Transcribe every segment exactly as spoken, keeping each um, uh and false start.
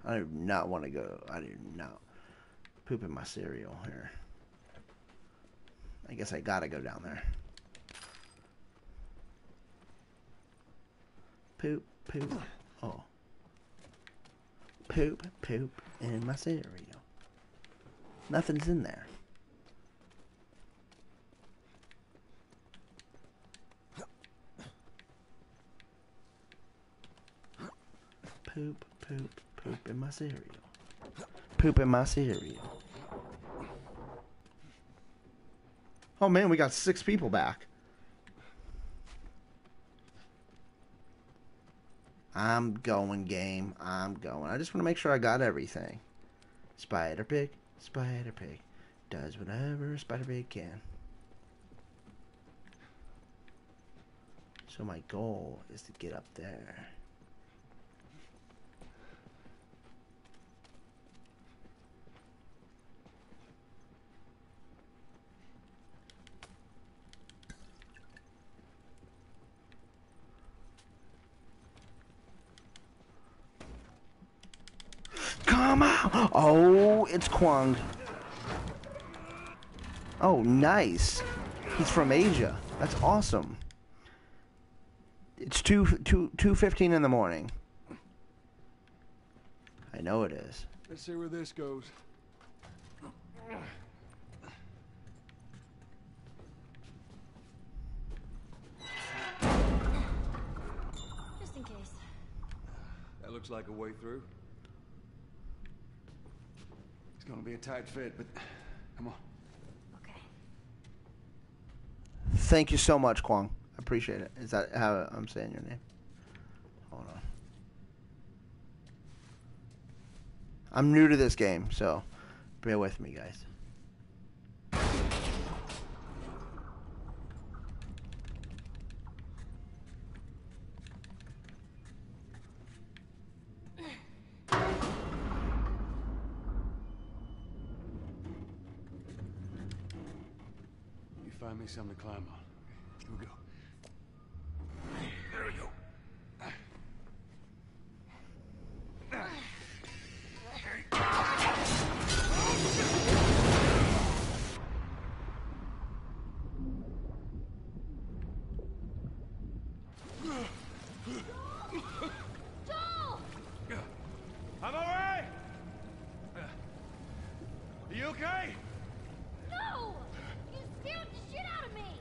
I do not want to go. I do not poop in my cereal here. I guess I gotta go down there. Poop, poop. Oh. Poop, poop in my cereal. Nothing's in there. Poop, poop, poop in my cereal. Poop in my cereal. Oh man, we got six people back. I'm going, game. I'm going. I just want to make sure I got everything. Spider Pig, Spider Pig does whatever a Spider Pig can. So my goal is to get up there. Come out! Oh, it's Kwang. Oh, nice. He's from Asia. That's awesome. It's two two two fifteen in the morning. I know it is. Let's see where this goes. Just in case. That looks like a way through. It's gonna be a tight fit, but come on. Okay. Thank you so much, Kwang. I appreciate it. Is that how I'm saying your name? Hold on. I'm new to this game, so bear with me, guys. Find me something to climb on. Here we go. There we go. Joel! I'm all right. Are you okay? No! You scared the shit out of me!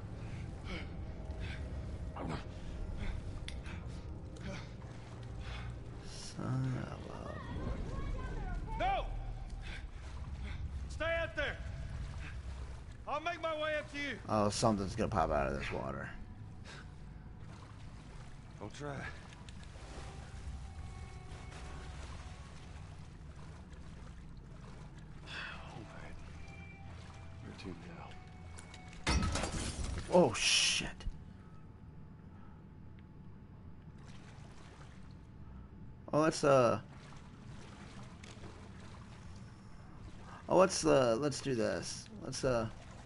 Son of a... No! Stay out there. I'll make my way up to you. Oh, something's gonna pop out of this water. Don't try. Oh shit. Oh, let's uh Oh, let's uh let's do this. Let's uh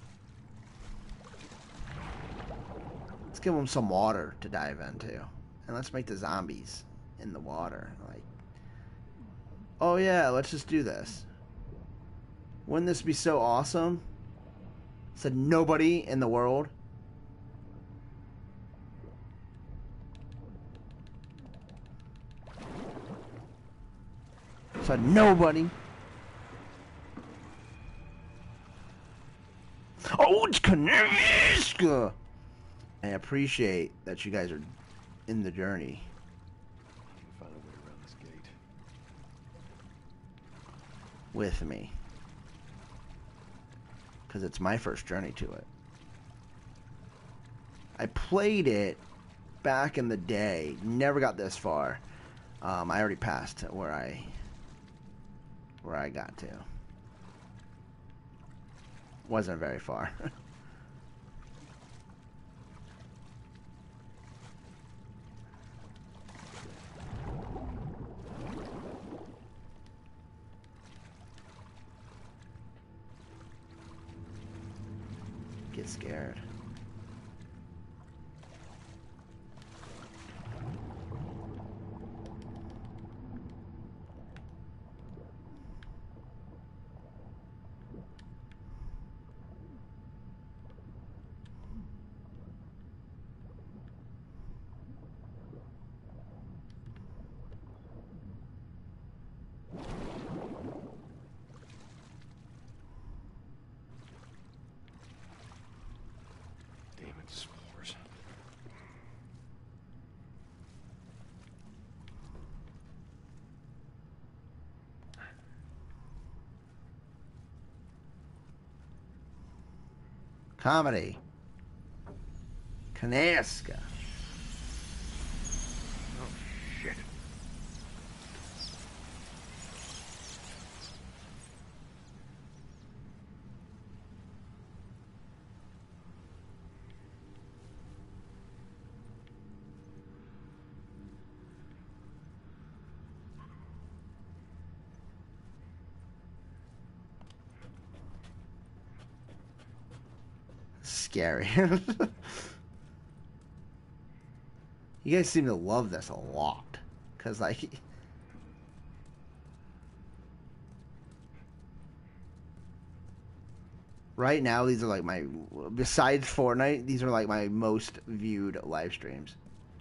Let's give them some water to dive into. And let's make the zombies in the water. Like, oh yeah, let's just do this. Wouldn't this be so awesome? Said nobody in the world. Said nobody. Oh, it's Kanevska. I appreciate that you guys are in the journey. I can find a way around this gate. With me. Because it's my first journey to it. I played it back in the day. Never got this far. Um, I already passed where I where I got to. Wasn't very far. Get scared. Comedy. Kanaska. Oh, shit. Scary. You guys seem to love this a lot. Because, like... Right now, these are like my... Besides Fortnite, these are like my most viewed live streams.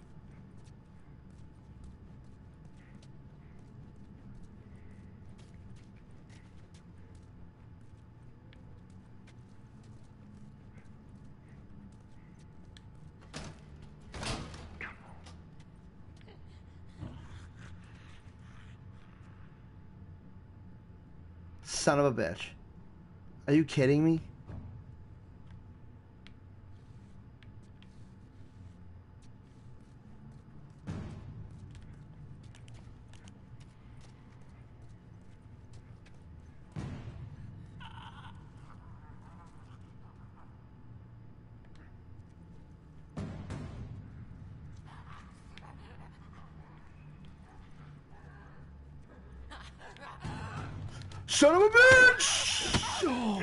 Son of a bitch. Are you kidding me? Son of a bitch! Oh.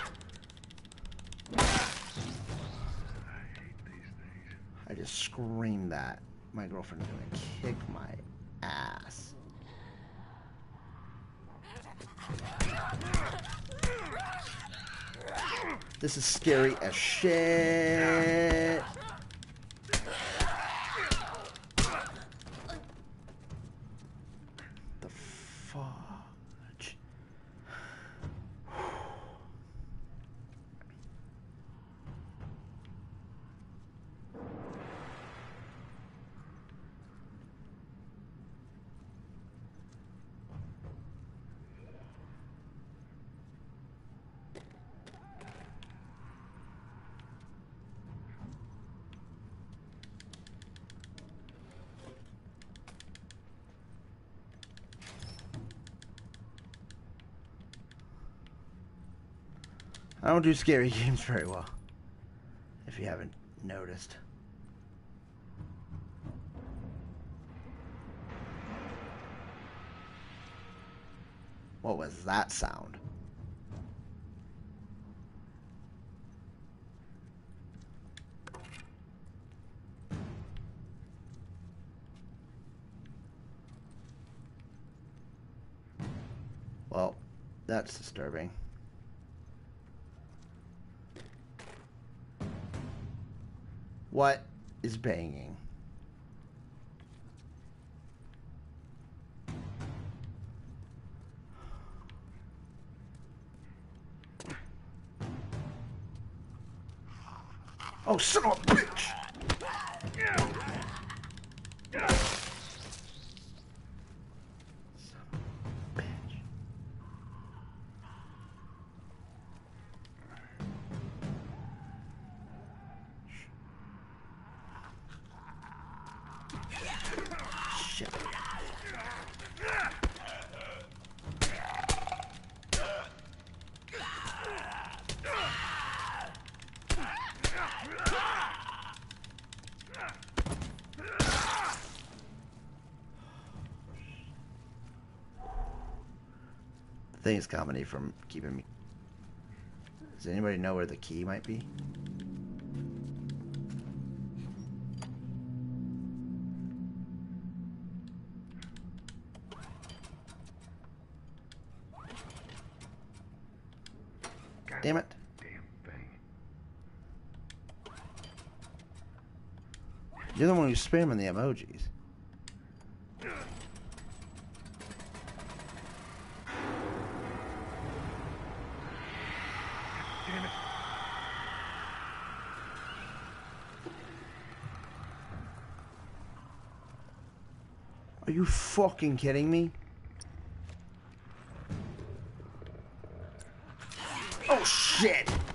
I just screamed that. My girlfriend's gonna kick my ass. This is scary as shit. The fudge. I don't do scary games very well, if you haven't noticed. What was that sound? Well, that's disturbing. What is banging? Oh, son of a bitch! I think it's comedy from keeping me. Does anybody know where the key might be? Damn it. Damn thing. You're the one who's spamming the emojis. Damn it. Are you fucking kidding me? Oh shit!